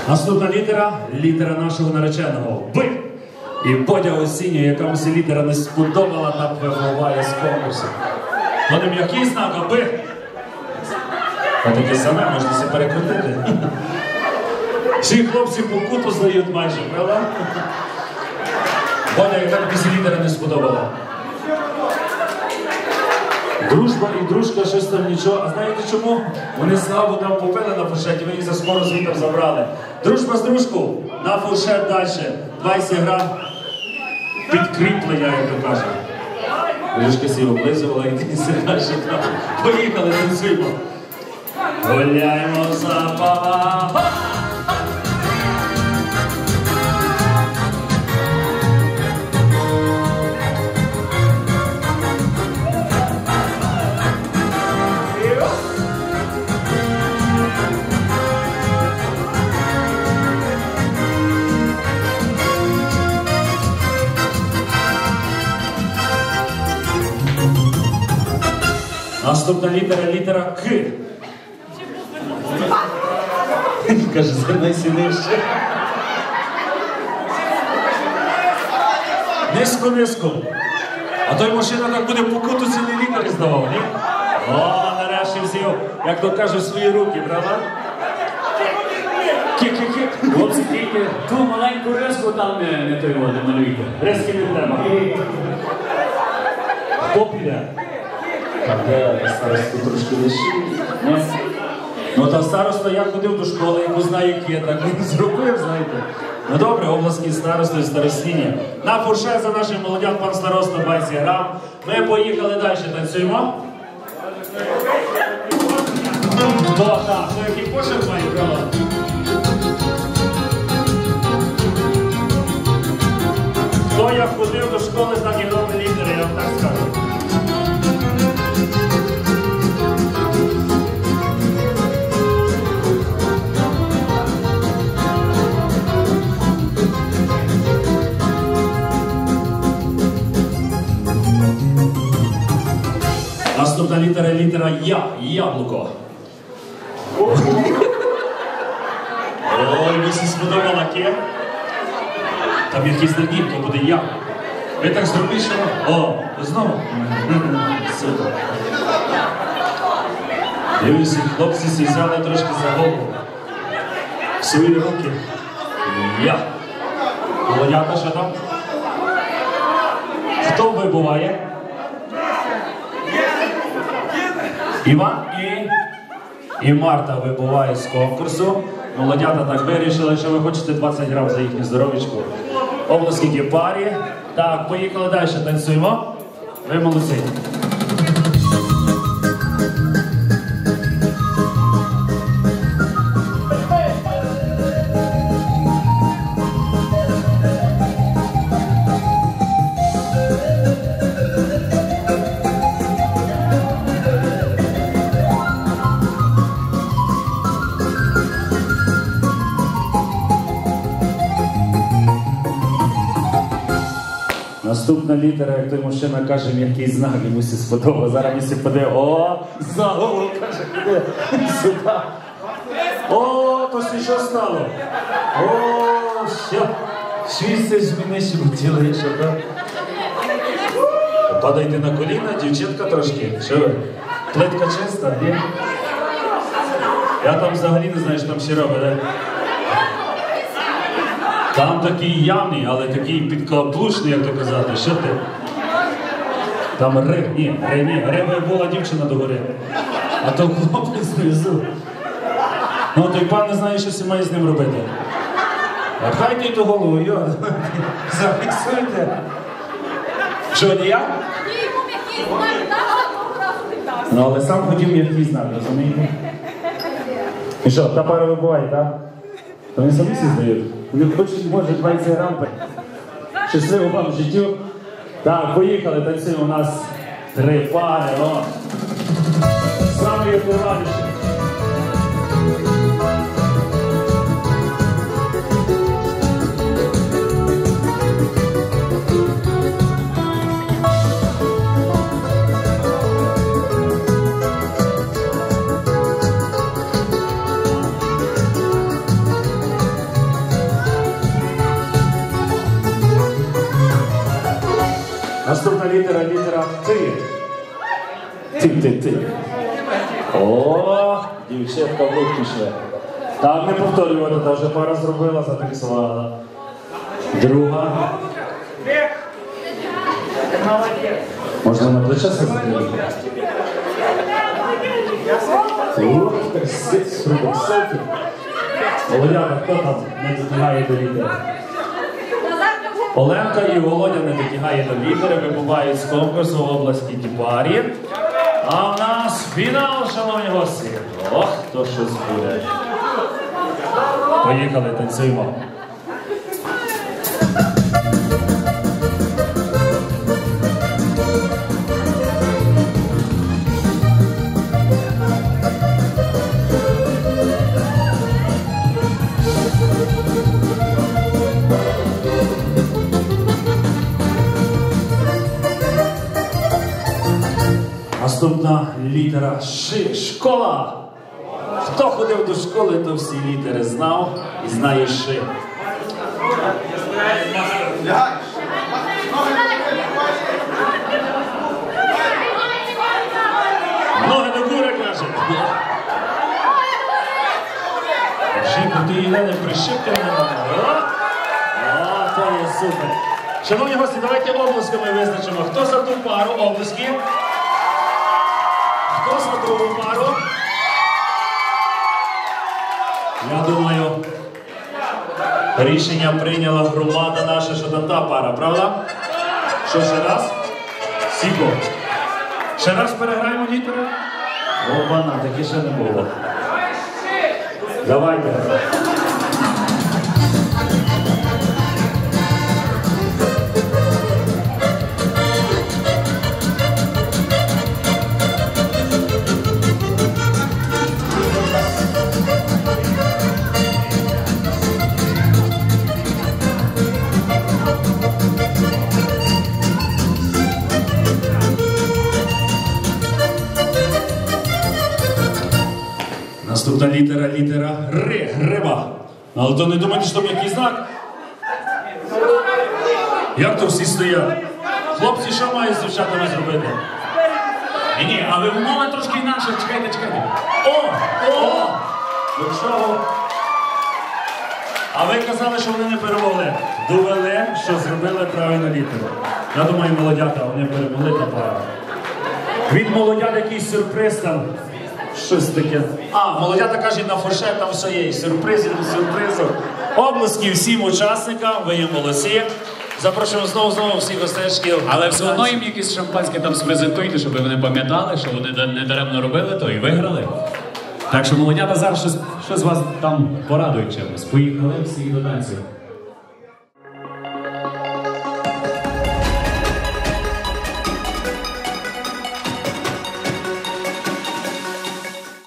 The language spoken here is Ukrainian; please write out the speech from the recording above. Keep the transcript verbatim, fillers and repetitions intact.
Наступна літера – літера нашого нареченого – Б. І Бодя Осіння, якомусь літера не сподобала, та вибуває з конкурсу. Ну не м'який знак, а Б. А таке саме, можна себе перекрутити. Всі хлопці по куту здають майже, правда? Бодя, яка тобі літера не сподобала? Дружба і дружка, щось там нічого. А знаєте чому? Вони славу там попили на фуршеті, ви їх за скоро звітом забрали. Дружба з дружку, на фуршет далі. двадцять грам підкріплення, як то кажуть. Дружка сі облизувала і ти сидиш. Поїхали, танцюємо. Гуляємо за пава. Наступна літера – літера К. Каже, звернайся нижче. Низько-низько. А той машина так буде по куту цілі літери здавав, ні? О, нарешті взяв, як то кажуть, свої руки, правда? Кік-кік-кік. Хлопці, тільки ту маленьку риску там не, не той води малюйте. Риски не треба. Хто піде? Так, де старосту трошки лишив? Ну, та староста, я ходив до школи, яку знаю, як я так не зробив, знаєте. Ну, добре, обласні старости і старостині. На фуршет за нашим молодям, пан староста, двадцять грам. Ми поїхали далі, танцюємо. О, так, то який пошук має, правда? Хто я ходив до школи, так і грав на літери, я вам так скажу. Наступна літера – літера Я, яблуко. Ой, мені сподобала Ке. Там якийсь надій, то буде я. Ви так зробили, що... О, знову? Супер. Дивлюся, хлопці всі взяли трошки за голову. В свої руки. Я. Молодята, що там? Хто вибуває? Іван і... і Марта вибуває з конкурсу. Молодята так вирішили, що ви хочете двадцять грам за їхню здоров'ячку. Обласки парі. Так, поїхали далі, танцюємо. Ви молодці. Наступна літера, як той мужчина каже, м'який знак, йому всі сподобав. Зараз мені всі подивив, о, за голову, каже, куди, сюди. О, то що стало? О, що? Шість тисяч мені ще хотіли, що так? Падайте на коліна, дівчинка трошки. Що ви? Плитка чиста, ні? Я там взагалі не знаю, що там ще робить, так? Там такий явний, але такий підкаплушний, як то казати. Що ти? Там риб, ні, ри, ні, риба була дівчина догори. А то хлопець внизу. Ну, той пан не знає, що має з ним робити. А хайте ту голову, йо, зафіксуйте. Що, не я? Ну, але сам хотів м'який знак, розумієте? І що, та пара вибуває, так? То вони самі всі здають. Вони хочуть, може, двадцять грам. Щасливо вам в життю. Так, поїхали, танцюємо. У нас три пари, о. Саме є плаваючі. Наступна літера, літера Т. Ти, ти, ти. О, дівчатка в рук пішли. Так, не повторювати, та вже пара зробила, зафіксувала. Друга. Можна на плече сказати? Ух, селфі. Володяна, хто там не дотягає до літери? Оленка і Володя не дотягає до літери, вибувають з конкурсу в обласній парі. А в нас фінал, шановні гості. Ох, то щось буде. Поїхали, танцюємо. Наступна літера Ш. Школа. Хто ходив до школи, то всі літери знав і знає Ш. Ноги до гори, каже. Жінку, ти її не прищипти мене. О, то є супер. Шановні гості, давайте облисками визначимо. Хто за ту пару облисків? Хто за другу пару? Я думаю, рішення прийняла громада наша, що та та пара, правда? Що, ще раз? Сіко. Ще раз переграємо літери? Обана, таке ще не було. Давайте. Наступна літера, літера Р. Риба. Але то не думайте, що там якийсь знак. Як то всі стоять? Хлопці, що мають з дівчатами зробити? Ні, ні, але умова трошки інакша. Чекайте, чекайте. О! О! До чого? А ви казали, що вони не перемогли. Довели, що зробили правильну літеру. Я думаю, молодята, вони перемогли та пара. Від молодят якийсь сюрприз там. Щось таке. А, молодята кажуть, на фуршет там все є. Сюрпризи, сюрпризи. Обласки всім учасникам, ви є молодці. Запрошуємо знову-знову всіх гостешків. Але все одно їм якісь шампанське там спрезентуйте, щоб вони пам'ятали, що вони не даремно робили, то і виграли. Так що молодята зараз щось, щось вас там порадують чимось. Поїхали всі до танцю.